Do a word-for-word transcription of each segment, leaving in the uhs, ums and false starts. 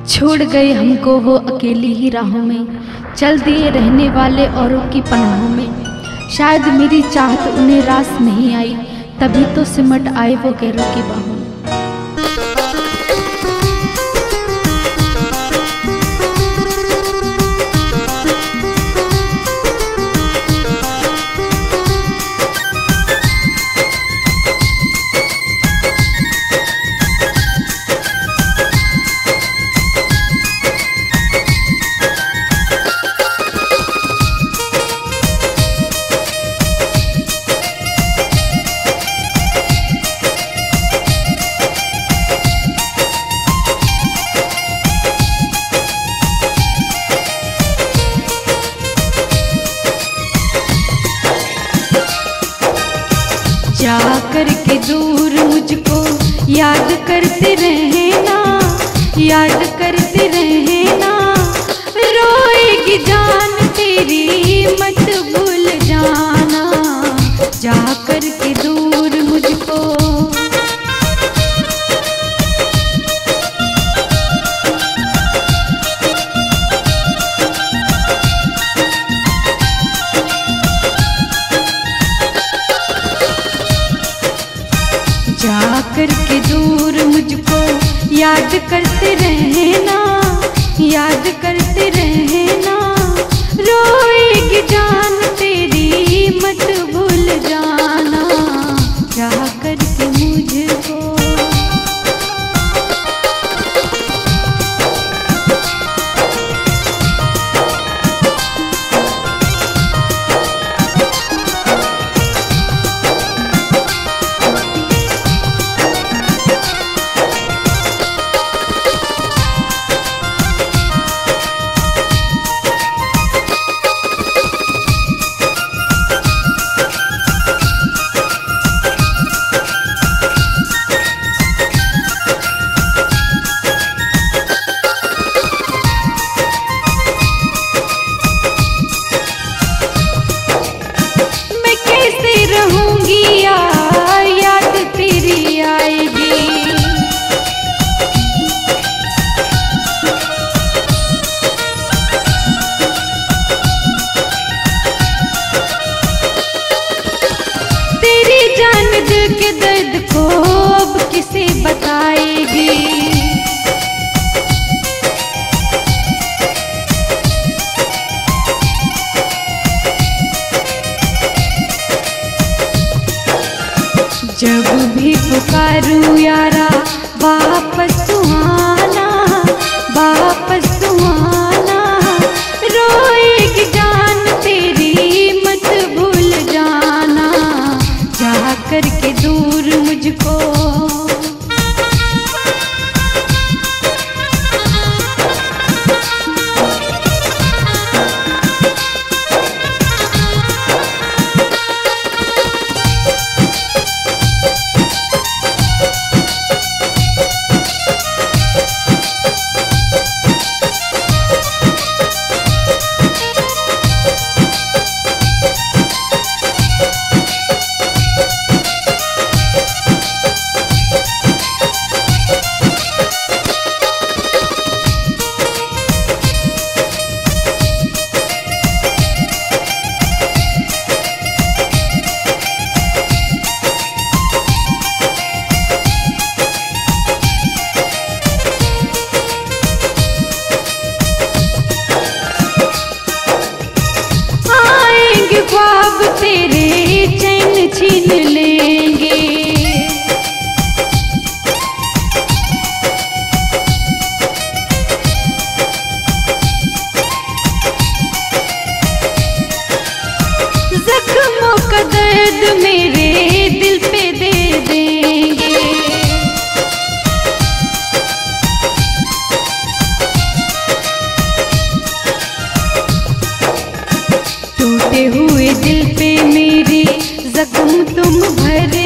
छोड़ गए हमको वो अकेली ही राहों में, चल दिए रहने वाले औरों की पनाहों में। शायद मेरी चाहत उन्हें रास नहीं आई, तभी तो सिमट आए वो गैरों की बाहों में। जा करके दूर मुझको याद करते रहना, याद करते रहना। रोएगी जान तेरी मत भूल जाना, जा करके दूर मुझको। जा करके दूर मुझको याद करते रहना, याद करते रहना। रोएगी जान तेरी मत भूल जाना, जा करके मुझको। रहूंगी या याद तेरी आएगी, तेरी जान दिल के दर्द को अब किसे बताएगी। जब भी पुकारूं यारा वापस तू आना, वापस तू आना। रोएगी जान तेरी मत भूल जाना, जा करके दूर मुझको। ख्वाब तेरे चैन छीन लेंगे, जख्मों का दर्द मेरे दिल पे दे देंगे। टूटे हुए दिल पे मेरे जख्म तुम भरे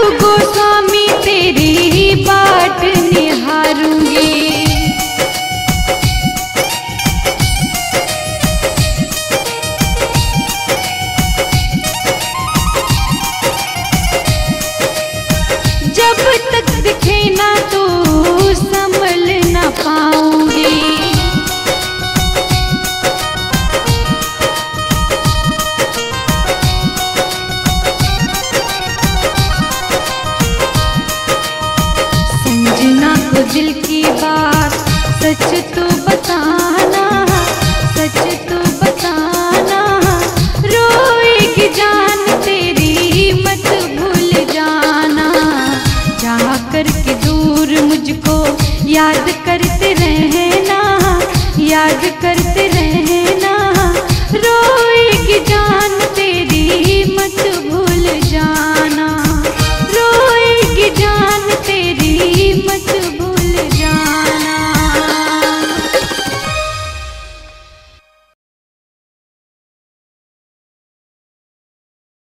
गोस्वामी तेरी बाट निहारूंगी।